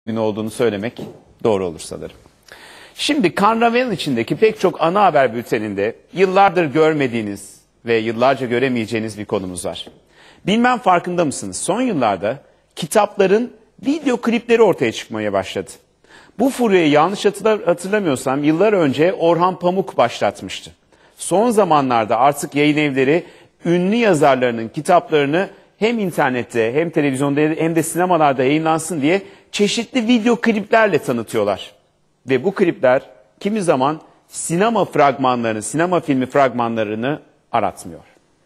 olduğunu söylemek doğru olur sanırım. Şimdi Kan Ravel'in içindeki pek çok ana haber bülteninde yıllardır görmediğiniz ve yıllarca göremeyeceğiniz bir konumuz var. Bilmem farkında mısınız? Son yıllarda kitapların video klipleri ortaya çıkmaya başladı. Bu furyayı yanlış hatırlamıyorsam yıllar önce Orhan Pamuk başlatmıştı. Son zamanlarda artık yayın evleri ünlü yazarlarının kitaplarını hem internette hem televizyonda hem de sinemalarda yayınlansın diye çeşitli video kliplerle tanıtıyorlar. Ve bu klipler kimi zaman sinema filmi fragmanlarını aratmıyor.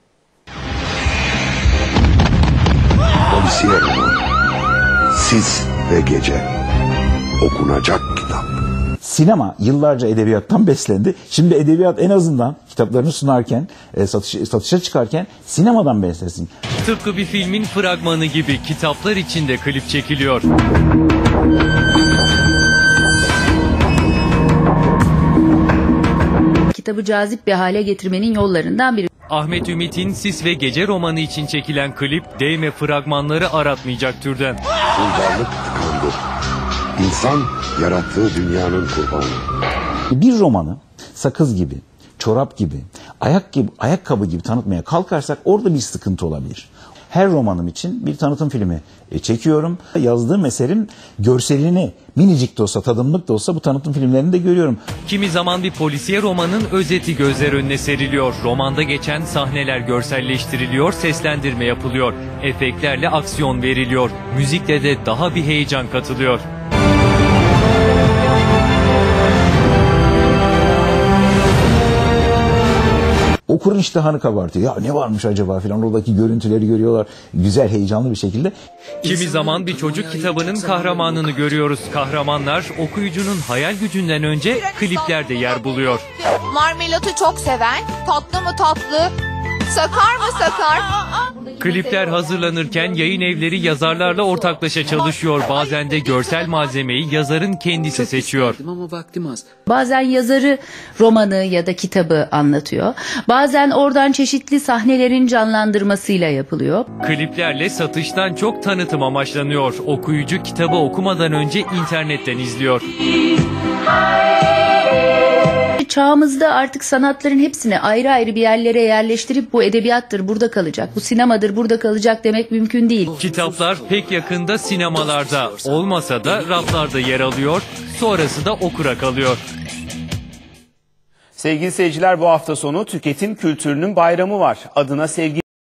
Polisiye roman, Sis ve Gece, okunacak kitap. Sinema yıllarca edebiyattan beslendi. Şimdi edebiyat en azından kitaplarını sunarken, satışa çıkarken sinemadan beslesin. Tıpkı bir filmin fragmanı gibi kitaplar içinde klip çekiliyor. Kitabı cazip bir hale getirmenin yollarından biri. Ahmet Ümit'in Sis ve Gece romanı için çekilen klip değme fragmanları aratmayacak türden. Uygarlık tıkandı. İnsan yarattığı dünyanın kurbanı. Bir romanı sakız gibi, çorap gibi, ayakkabı gibi tanıtmaya kalkarsak orada bir sıkıntı olabilir. Her romanım için bir tanıtım filmi çekiyorum. Yazdığım eserin görselini minicik de olsa, tadımlık da olsa bu tanıtım filmlerinde görüyorum. Kimi zaman bir polisiye romanın özeti gözler önüne seriliyor. Romanda geçen sahneler görselleştiriliyor, seslendirme yapılıyor. Efektlerle aksiyon veriliyor. Müzikle de daha bir heyecan katılıyor. Okurun iştahını kabartıyor. Ya ne varmış acaba filan, oradaki görüntüleri görüyorlar. Güzel, heyecanlı bir şekilde. Kimi zaman bir çocuk kitabının kahramanını görüyoruz. Kahramanlar okuyucunun hayal gücünden önce kliplerde yer buluyor. Marmelatı çok seven, tatlı mı tatlı, sakar mı sakar? Klipler hazırlanırken yayın evleri yazarlarla ortaklaşa çalışıyor. Bazen de görsel malzemeyi yazarın kendisi seçiyor. Ama vaktim az. Bazen yazarı romanı ya da kitabı anlatıyor. Bazen oradan çeşitli sahnelerin canlandırmasıyla yapılıyor. Kliplerle satıştan çok tanıtım amaçlanıyor. Okuyucu kitabı okumadan önce internetten izliyor. Çağımızda artık sanatların hepsini ayrı ayrı bir yerlere yerleştirip bu edebiyattır, burada kalacak, bu sinemadır, burada kalacak demek mümkün değil. Kitaplar pek yakında sinemalarda, olmasa da raflarda yer alıyor, sonrası da okura kalıyor. Sevgili seyirciler, bu hafta sonu tüketim kültürünün bayramı var. Adına sevgi